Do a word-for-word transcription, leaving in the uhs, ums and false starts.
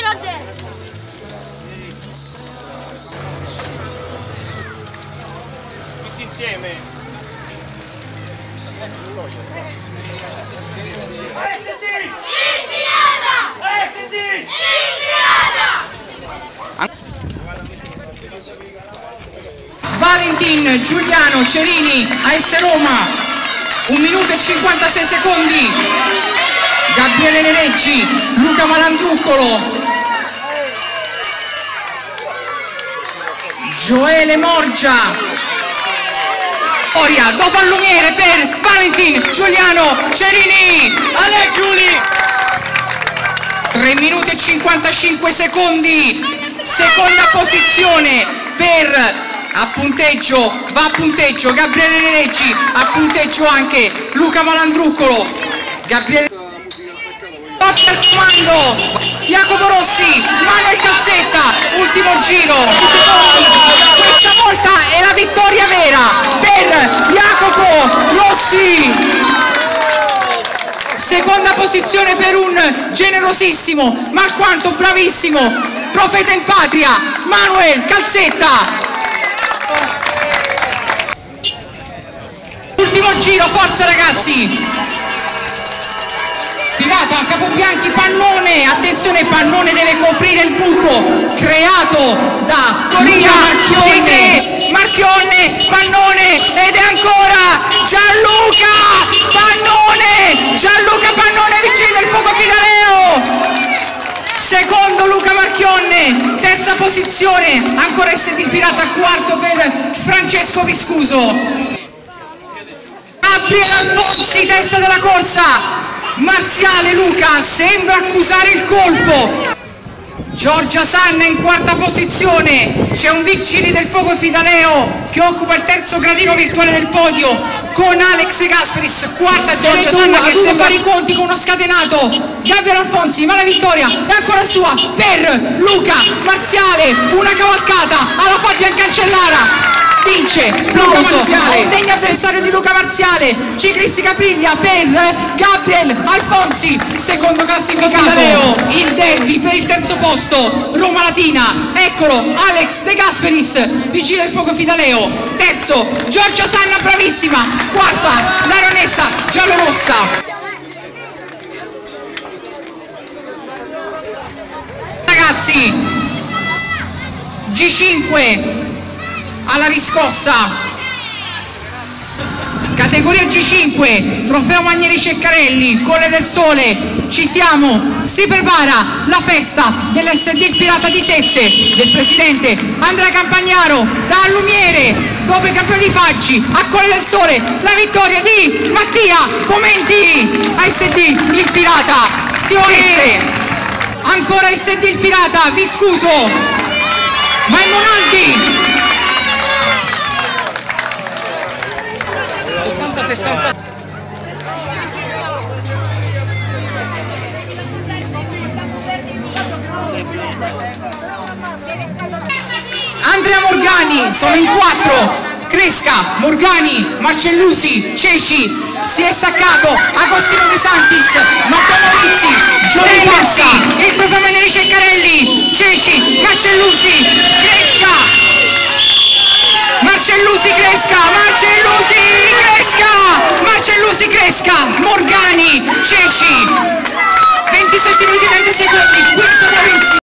Tutti insieme. Valentin Giuliano Cerini, A S Roma, un minuto e cinquantasei secondi. Gabriele Nereggi, Luca Malandruccolo, Gioele Morgia, Oria, dopo al Lumiere per Valentin Giuliano Cerini. Ale Giuli! tre minuti e cinquantacinque secondi, seconda posizione per, a punteggio, va a punteggio Gabriele Nereggi, a punteggio anche Luca Malandruccolo, Gabriele al comando, Jacopo Rossi, Manuel Calzetta, ultimo giro, questa volta è la vittoria vera per Jacopo Rossi. Seconda posizione per un generosissimo, ma alquanto bravissimo profeta in patria, Manuel Calzetta. Ultimo giro, forza ragazzi! Pirata, Capobianchi, pallone, attenzione, pallone deve coprire il buco creato da Coria Marchionne, Marchionne, pallone ed è ancora Gianluca Pannone, Gianluca Pannone vicino il fuoco Fidaleo, secondo Luca Marchionne, terza posizione, ancora S D Pirata, quarto per Francesco Viscuso, Gabriele Alfonsi, testa della corsa, Marziale Luca sembra accusare il colpo, Giorgia Sanna in quarta posizione, c'è un Vigili del Fuoco Fidaleo che occupa il terzo gradino virtuale del podio con Alex De Gasperis, quarta Giorgia Sanna che sembra fare i conti con uno scatenato, Gabriele Alfonsi, ma la vittoria è ancora sua per Luca Marziale, una cavalcata alla Fabian Cancellara. Vince Luca Marziale, un degno avversario di Luca Marziale, Ciclisti Capriglia per Gabriel Alfonsi, secondo classificato, il derby per il terzo posto, Roma Latina, eccolo, Alex De Gasperis, Vigile del Fuoco Fidaleo, terzo, Giorgia Sanna bravissima, quarta, l'aeronessa giallorossa. Ragazzi, G cinque alla riscossa, categoria G cinque, trofeo Manieri Ceccarelli, Colle del Sole, ci siamo, si prepara la festa dell'S D il Pirata di Sette, del presidente Andrea Campagnaro, da Lumiere, dopo i campioni di Faggi, a Colle del Sole, la vittoria di Mattia Comenti, A S D il Pirata, Sette, ancora S D il Pirata, Viscuso, Maimonaldi, sessanta. Andrea Morgani, sono in quattro, Cresca, Morgani, Marcellusi, Ceci, si è staccato, Agostino De Santis, Matteo Morizzi, Giovanni Passi, il trofeo Manieri Ceccarelli, Ceci, Marcellusi,